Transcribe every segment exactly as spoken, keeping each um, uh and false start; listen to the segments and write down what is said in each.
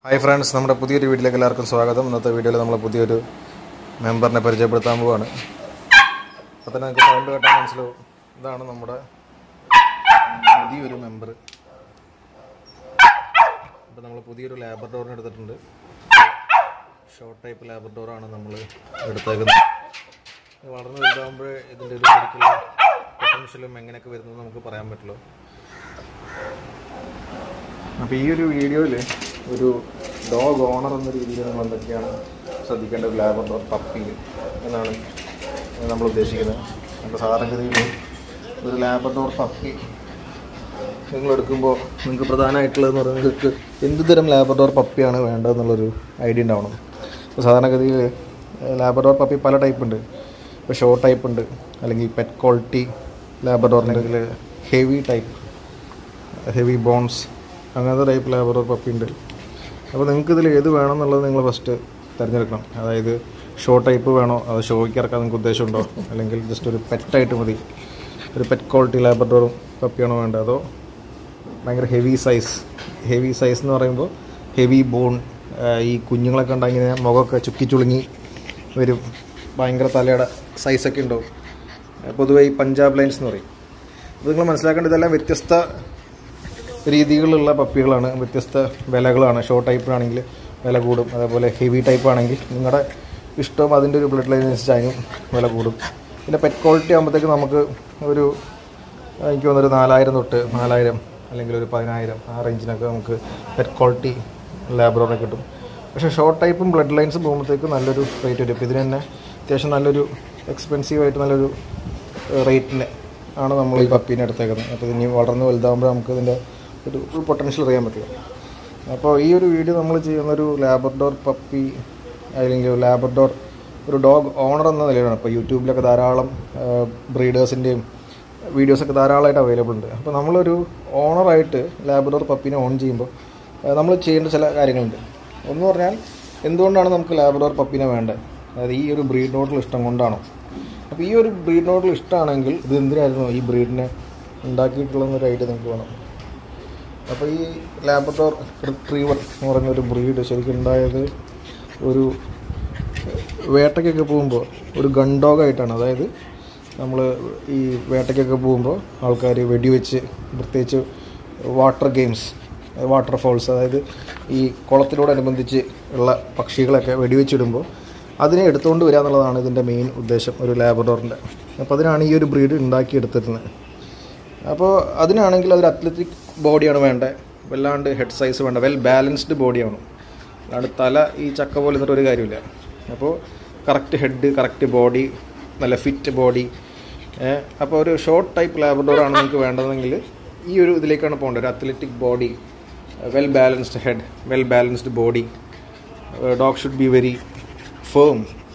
Hi friends, നമ്മുടെ പുതിയൊരു വീഡിയോയിലേക്ക് എല്ലാവർക്കും സ്വാഗതം. ഇന്നത്തെ വീഡിയോയിൽ നമ്മൾ പുതിയൊരു മെമ്പറിനെ പരിചയപ്പെടുത്താൻ പോവാണ്. അപ്പോൾ തന്നെ നിങ്ങൾക്ക് സൗണ്ട് കേട്ടാൽ മനസ്സിലാവും. ഇതാണ് നമ്മുടെ പുതിയൊരു മെമ്പർ. അപ്പോൾ നമ്മൾ പുതിയൊരു ലാബ്രഡോറിനെ എടുത്തിട്ടുണ്ട്. ഷോർട്ട് ടൈപ്പ് ലാബ്രഡോറാണ് നമ്മൾ എടുത്തേക്കുന്നത്. വളർന്നു വലുതാകുമ്പോൾ ഇതിൻ്റെ ഒരു ശരിക്കുള്ള പൊട്ടൻഷ്യലും എങ്ങനെയൊക്കെ വരുന്നത് നമുക്ക് പറയാൻ പറ്റുള്ളൂ. അപ്പോൾ ഈ ഒരു വീഡിയോയിൽ ഒരു ഡോഗ് ഓണർ എന്ന രീതിയിൽ നമ്മൾ എന്തൊക്കെയാണ് ശ്രദ്ധിക്കേണ്ട ഒരു ലാബ്രഡോർ പപ്പി എന്നാണ് നമ്മൾ ഉദ്ദേശിക്കുന്നത്. അപ്പോൾ സാധാരണഗതിയിൽ ഒരു ലാബ്രഡോർ പപ്പി നിങ്ങൾ എടുക്കുമ്പോൾ നിങ്ങൾക്ക് പ്രധാനമായിട്ടുള്ളതെന്ന് പറയുന്നത് നിങ്ങൾക്ക് എന്ത് തരം ലാബ്രഡോർ പപ്പിയാണ് വേണ്ടതെന്നുള്ളൊരു ഐഡിയ ഉണ്ടാവണം. അപ്പോൾ സാധാരണഗതിയിൽ ലാബ്രഡോർ പപ്പി പല ടൈപ്പ് ഉണ്ട്. ഇപ്പോൾ ഷോർട്ട് ടൈപ്പ് ഉണ്ട്, അല്ലെങ്കിൽ പെറ്റ് ക്വാളിറ്റി ലാബ്രഡോർ, അല്ലെങ്കിൽ ഹെവി ടൈപ്പ്, ഹെവി ബോൺസ്, അങ്ങനത്തെ ടൈപ്പ് ലാബ്രഡോർ പപ്പി ഉണ്ട്. അപ്പോൾ നിങ്ങൾക്ക് ഇതിൽ ഏത് വേണം എന്നുള്ളത് നിങ്ങൾ ഫസ്റ്റ് തിരഞ്ഞെടുക്കണം. അതായത് ഷോർട്ട് ടൈപ്പ് വേണോ, അത് ഷോയ്ക്ക് ഇറക്കാൻ നിങ്ങൾക്ക് ഉദ്ദേശമുണ്ടോ, അല്ലെങ്കിൽ ജസ്റ്റ് ഒരു പെറ്റായിട്ട് മതി, ഒരു പെറ്റ് ക്വാളിറ്റി ലാബ്രഡോറും പപ്പിയാണോ വേണ്ടത്, അതോ ഭയങ്കര ഹെവി സൈസ്. ഹെവി സൈസ് എന്ന് പറയുമ്പോൾ ഹെവി ബോൺ, ഈ കുഞ്ഞുങ്ങളൊക്കെ ഉണ്ടായി ഇങ്ങനെ മുഖമൊക്കെ ചുക്കി ചുളുങ്ങി വരും, ഭയങ്കര തലയുടെ സൈസൊക്കെ ഉണ്ടാവും. പൊതുവേ ഈ പഞ്ചാബ് ലൈൻസ് എന്ന് പറയും. അപ്പോൾ നിങ്ങൾ മനസ്സിലാക്കേണ്ടത് ഇതെല്ലാം വ്യത്യസ്ത രീതികളിലുള്ള പപ്പികളാണ്, വ്യത്യസ്ത വിലകളാണ്. ഷോർട്ട് ടൈപ്പിനാണെങ്കിൽ വില കൂടും, അതേപോലെ ഹെവി ടൈപ്പ് ആണെങ്കിൽ നിങ്ങളുടെ ഇഷ്ടവും അതിൻ്റെ ഒരു ബ്ലഡ് ലൈൻ അനുസരിച്ച് അതിനും വില കൂടും. പിന്നെ പെറ്റ് ക്വാളിറ്റി ആകുമ്പോഴത്തേക്ക് നമുക്ക് ഒരു എനിക്ക് തോന്നുന്നൊരു നാലായിരം തൊട്ട് നാലായിരം അല്ലെങ്കിൽ ഒരു പതിനായിരം ആ റേഞ്ചിനൊക്കെ നമുക്ക് പെറ്റ് ക്വാളിറ്റി ലാബ്രഡോറിനെ കിട്ടും. പക്ഷേ ഷോർട്ട് ടൈപ്പും ബ്ലഡ് ലൈൻസും പോകുമ്പോഴത്തേക്ക് നല്ലൊരു റേറ്റ് വരും. ഇപ്പോൾ ഇതിന് തന്നെ അത്യാവശ്യം നല്ലൊരു എക്സ്പെൻസീവായിട്ട് നല്ലൊരു റേറ്റിന് ആണ് നമ്മൾ ഈ പപ്പീനെ എടുത്തേക്കുന്നത്. അപ്പോൾ ഇനി വളർന്ന് വലുതാകുമ്പോൾ നമുക്ക് ഇതിൻ്റെ ഒരു ഫുൾ പൊട്ടൻഷ്യൽ അറിയാൻ പറ്റും. അപ്പോൾ ഈ ഒരു വീഡിയോ നമ്മൾ ചെയ്യുന്നൊരു ലാബ്രഡോർ പപ്പി അല്ലെങ്കിൽ ലാബ്രഡോർ ഒരു ഡോഗ് ഓണർ എന്ന നിലയിലാണ്. ഇപ്പോൾ യൂട്യൂബിലൊക്കെ ധാരാളം ബ്രീഡേഴ്സിൻ്റെയും വീഡിയോസൊക്കെ ധാരാളമായിട്ട് അവൈലബിൾ ഉണ്ട്. അപ്പോൾ നമ്മളൊരു ഓണറായിട്ട് ലാബ്രഡോർ പപ്പീനെ ഓൺ ചെയ്യുമ്പോൾ നമ്മൾ ചെയ്യേണ്ട ചില കാര്യങ്ങളുണ്ട്. ഒന്ന് പറഞ്ഞാൽ എന്തുകൊണ്ടാണ് നമുക്ക് ലാബ്രഡോർ പപ്പീനെ വേണ്ടത്, അതായത് ഈ ഒരു ബ്രീഡിനോടുള്ള ഇഷ്ടം കൊണ്ടാണോ. അപ്പോൾ ഈ ഒരു ബ്രീഡിനോടുള്ള ഇഷ്ടമാണെങ്കിൽ ഇത് എന്തിനായിരുന്നു ഈ ബ്രീഡിനെ ഉണ്ടാക്കിയിട്ടുള്ളതെന്നൊരു ഐഡിയ നിങ്ങൾക്ക് വേണം. അപ്പോൾ ഈ ലാബ്രഡോർ റിട്രീവർ എന്ന് പറയുന്ന ഒരു ബ്രീഡ് ശരിക്കും ഉണ്ടായത് ഒരു വേട്ടയ്ക്കൊക്കെ പോകുമ്പോൾ ഒരു ഗൺ ഡോഗായിട്ടാണ്. അതായത് നമ്മൾ ഈ വേട്ടയ്ക്കൊക്കെ പോകുമ്പോൾ ആൾക്കാർ വെടിവെച്ച്, പ്രത്യേകിച്ച് വാട്ടർ ഗെയിംസ്, വാട്ടർ ഫോൾസ്, അതായത് ഈ കുളത്തിനോടനുബന്ധിച്ച് ഉള്ള പക്ഷികളൊക്കെ വെടിവെച്ചിടുമ്പോൾ അതിനെ എടുത്തുകൊണ്ട് വരിക എന്നുള്ളതാണ് ഇതിൻ്റെ മെയിൻ ഉദ്ദേശം ഒരു ലാബ്രഡോറിൻ്റെ. അപ്പോൾ അതിനാണ് ഈ ഒരു ബ്രീഡ് ഉണ്ടാക്കിയെടുത്തിരുന്നത്. അപ്പോൾ അതിനാണെങ്കിൽ അതൊരു അത്ലറ്റിക് ബോഡിയാണ് വേണ്ടത്, വല്ലാണ്ട് ഹെഡ് സൈസ് വേണ്ട, വെൽ ബാലൻസ്ഡ് ബോഡിയാണ്. അല്ലാണ്ട് തല ഈ ചക്ക പോലെ എന്നിട്ട് ഒരു കാര്യമില്ല. അപ്പോൾ കറക്റ്റ് ഹെഡ്, കറക്റ്റ് ബോഡി, നല്ല ഫിറ്റ് ബോഡി. അപ്പോൾ ഒരു ഷോർട്ട് ടൈപ്പ് ലാബ്രഡോറാണ് നിങ്ങൾക്ക് വേണ്ടതെങ്കിൽ ഈ ഒരു ഇതിലേക്കാണ് പോകേണ്ടത്. ഒരു athletic body, well balanced head, well balanced body. Dog should be very firm.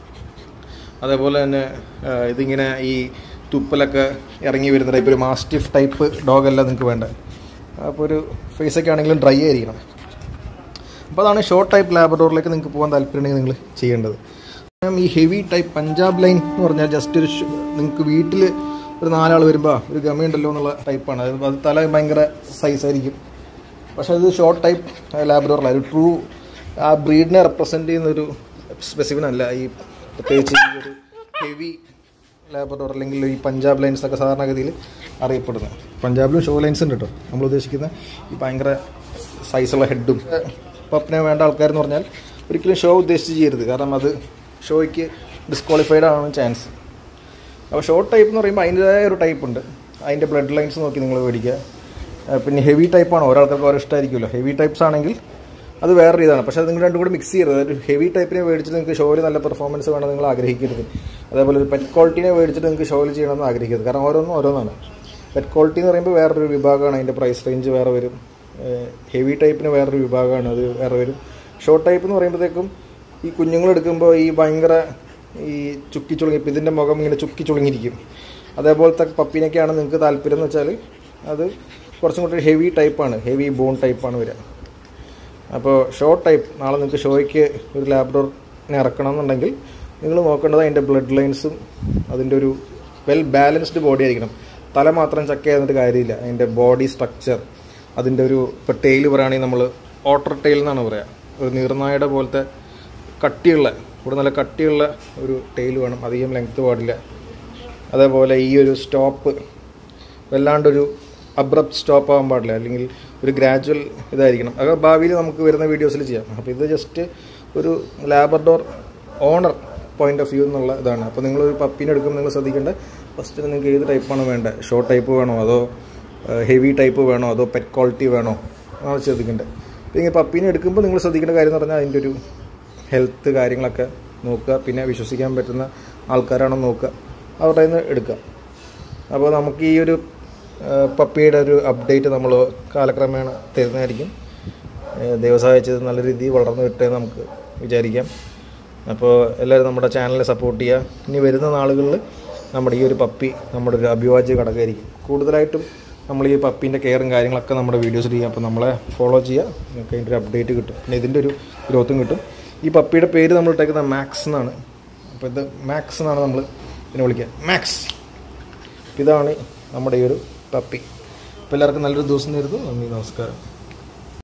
അതേപോലെ തന്നെ ഇതിങ്ങനെ ഈ തുപ്പലൊക്കെ ഇറങ്ങി വരുന്ന ടൈപ്പ് ഒരു മാസ്റ്റിഫ് ടൈപ്പ് ഡോഗല്ല നിങ്ങൾക്ക് വേണ്ടത്. അപ്പോൾ ഒരു ഫേസൊക്കെ ആണെങ്കിലും ഡ്രൈ ആയിരിക്കണം. അപ്പോൾ അതാണ് ഷോർട്ട് ടൈപ്പ് ലാബ്രഡോറിലേക്ക് നിങ്ങൾക്ക് പോകാൻ താല്പര്യമുണ്ടെങ്കിൽ നിങ്ങൾ ചെയ്യേണ്ടത്. ഈ ഹെവി ടൈപ്പ് പഞ്ചാബ് ലൈൻ എന്ന് പറഞ്ഞാൽ ജസ്റ്റ് ഒരു നിങ്ങൾക്ക് വീട്ടിൽ ഒരു നാലാൾ വരുമ്പോൾ ഒരു ഗമയുണ്ടല്ലോ എന്നുള്ള ടൈപ്പാണ്. അത് അത് തല ഭയങ്കര സൈസായിരിക്കും. പക്ഷേ അത് ഷോർട്ട് ടൈപ്പ് ലാബ്രഡോറല്ല, ഒരു ട്രൂ ആ ബ്രീഡിനെ റെപ്രസെൻറ്റ് ചെയ്യുന്നൊരു സ്പെസിഫിനല്ല ഈ പ്രത്യേകിച്ച് ഈ ഒരു ഹെവി ലാബ്രഡോർ അല്ലെങ്കിൽ ഈ പഞ്ചാബ് ലൈൻസ് ഒക്കെ സാധാരണഗതിയിൽ അറിയപ്പെടുന്നത്. പഞ്ചാബിലും ഷോ ലൈൻസ് ഉണ്ട് കേട്ടോ. നമ്മൾ ഉദ്ദേശിക്കുന്ന ഈ ഭയങ്കര സൈസുള്ള ഹെഡും പപ്പിനെ വേണ്ട ആൾക്കാരെന്ന് പറഞ്ഞാൽ ഒരിക്കലും ഷോ ഉദ്ദേശിച്ച് ചെയ്യരുത്, കാരണം അത് ഷോയ്ക്ക് ഡിസ്ക്വാളിഫൈഡ് ആണ് ചാൻസ്. അപ്പോൾ ഷോർട്ട് ടൈപ്പ് എന്ന് പറയുമ്പോൾ അതിൻ്റെതായ ഒരു ടൈപ്പ് ഉണ്ട്, അതിൻ്റെ ബ്ലഡ് ലൈൻസ് നോക്കി നിങ്ങൾ മേടിക്കുക. പിന്നെ ഹെവി ടൈപ്പാണ്, ഓരോരുത്തർക്ക് ഓരോ ഇഷ്ടമായിരിക്കുമല്ലോ. ഹെവി ടൈപ്സ് ആണെങ്കിൽ അത് വേറെ ഇതാണ്. പക്ഷേ അത് നിങ്ങൾ രണ്ടും കൂടെ മിക്സ് ചെയ്യരുത്. ഒരു ഹെവി ടൈപ്പിനെ മേടിച്ചിട്ട് നിങ്ങൾക്ക് ഷോയിൽ നല്ല പെർഫോമൻസ് വേണം നിങ്ങൾ ആഗ്രഹിക്കരുത്. അതേപോലെ ഒരു പെറ്റ് ക്വാളിറ്റിനെ മേടിച്ചിട്ട് നിങ്ങൾക്ക് ഷോയിൽ ചെയ്യണമെന്ന് ആഗ്രഹിക്കരുത്, കാരണം ഓരോന്നും ഓരോന്നാണ്. പെറ്റ് ക്വാളിറ്റി എന്ന് പറയുമ്പോൾ വേറൊരു വിഭാഗമാണ്, അതിൻ്റെ പ്രൈസ് റേഞ്ച് വേറെ വരും. ഹെവി ടൈപ്പിന് വേറൊരു വിഭാഗമാണ്, അത് വേറെ വരും. ഷോർട്ട് ടൈപ്പ് എന്ന് പറയുമ്പോഴത്തേക്കും ഈ കുഞ്ഞുങ്ങളെടുക്കുമ്പോൾ ഈ ഭയങ്കര ഈ ചുക്കി ചുളുങ്ങി, ഇപ്പം ഇതിൻ്റെ മുഖം ഇങ്ങനെ ചുക്കി ചുളുങ്ങിയിരിക്കും. അതേപോലത്തെ പപ്പീനൊക്കെയാണ് നിങ്ങൾക്ക് താല്പര്യം എന്ന് വെച്ചാൽ അത് കുറച്ചും കൂടി ഹെവി ടൈപ്പാണ്, ഹെവി ബോൺ ടൈപ്പാണ് വരിക. അപ്പോൾ ഷോർട്ട് ടൈപ്പ് നാളെ നിങ്ങൾക്ക് ഷോയ്ക്ക് ഒരു ലാബ്രഡോറിനെ ഇറക്കണം എന്നുണ്ടെങ്കിൽ നിങ്ങൾ നോക്കേണ്ടത് അതിൻ്റെ ബ്ലഡ് ലൈൻസും അതിൻ്റെ ഒരു വെൽ ബാലൻസ്ഡ് ബോഡി ആയിരിക്കണം. തല മാത്രം ചക്ക ചെയ്തിട്ട് കാര്യമില്ല, അതിൻ്റെ ബോഡി സ്ട്രക്ചർ, അതിൻ്റെ ഒരു ഇപ്പോൾ ടെയിൽ പറയുകയാണെങ്കിൽ നമ്മൾ ഓട്ടർ ടെയിൽ എന്നാണ് പറയുക. ഒരു നീർനായയുടെ പോലത്തെ കട്ടിയുള്ള ഇവിടെ നല്ല കട്ടിയുള്ള ഒരു ടെയിൽ വേണം, അധികം ലെങ്ത്ത് പാടില്ല. അതേപോലെ ഈ ഒരു സ്റ്റോപ്പ് വല്ലാണ്ടൊരു അബ്രപ്റ്റ് സ്റ്റോപ്പ് ആകാൻ പാടില്ല, അല്ലെങ്കിൽ ഒരു ഗ്രാജുവൽ ഇതായിരിക്കണം. അത് ഭാവിയിൽ നമുക്ക് വരുന്ന വീഡിയോസിൽ ചെയ്യാം. അപ്പോൾ ഇത് ജസ്റ്റ് ഒരു Labrador owner point of view എന്നുള്ള ഇതാണ്. അപ്പോൾ നിങ്ങളൊരു പപ്പീനെ എടുക്കുമ്പോൾ നിങ്ങൾ ശ്രദ്ധിക്കേണ്ട ഫസ്റ്റ് നിങ്ങൾക്ക് ഏത് ടൈപ്പാണ് വേണ്ടത്, ഷോർട്ട് ടൈപ്പ് വേണോ അതോ ഹെവി ടൈപ്പ് വേണോ അതോ പെറ്റ് ക്വാളിറ്റി വേണോ അതാണ് ശ്രദ്ധിക്കേണ്ടത്. അപ്പോൾ ഇങ്ങനെ പപ്പീനെ എടുക്കുമ്പോൾ നിങ്ങൾ ശ്രദ്ധിക്കേണ്ട കാര്യം എന്ന് പറഞ്ഞാൽ അതിൻ്റെ ഒരു ഹെൽത്ത് കാര്യങ്ങളൊക്കെ നോക്കുക, പിന്നെ വിശ്വസിക്കാൻ പറ്റുന്ന ആൾക്കാരാണോ നോക്കുക, അവരുടെ നിന്ന് എടുക്കുക. അപ്പോൾ നമുക്ക് ഈ ഒരു പപ്പിയുടെ ഒരു അപ്ഡേറ്റ് നമ്മൾ കാലക്രമേണ തരുന്നതായിരിക്കും. ദൈവം സഹായിച്ചത് നല്ല രീതിയിൽ വളർന്നു കിട്ടുക നമുക്ക് വിചാരിക്കാം. അപ്പോൾ എല്ലാവരും നമ്മുടെ ചാനലിനെ സപ്പോർട്ട് ചെയ്യുക. ഇനി വരുന്ന നാളുകളിൽ നമ്മുടെ ഈ ഒരു പപ്പി നമ്മുടെ ഒരു അഭിവാജ്യ ഘടകമായിരിക്കും. കൂടുതലായിട്ടും നമ്മൾ ഈ പപ്പീൻ്റെ കെയറും കാര്യങ്ങളൊക്കെ നമ്മുടെ വീഡിയോസിൽ ചെയ്യാം. അപ്പോൾ നമ്മളെ ഫോളോ ചെയ്യുക, നിങ്ങൾക്ക് അതിൻ്റെ ഒരു അപ്ഡേറ്റ് കിട്ടും, പിന്നെ ഇതിൻ്റെ ഒരു ഗ്രോത്തും കിട്ടും. ഈ പപ്പിയുടെ പേര് നമ്മൾ ഇട്ടേക്കുന്നത് മാക്സ് എന്നാണ്. അപ്പോൾ ഇത് മാക്സ് എന്നാണ് നമ്മൾ ഇതിനെ വിളിക്കുക, മാക്സ്. ഇതാണ് നമ്മുടെ ഈ ഒരു പപ്പി. അപ്പോൾ എല്ലാവർക്കും നല്ലൊരു ദിവസം നേരുന്നു. നന്ദി, നമസ്കാരം.